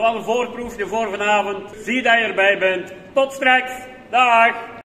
al een voorproefje voor vanavond. Zie dat je erbij bent. Tot straks. Dag.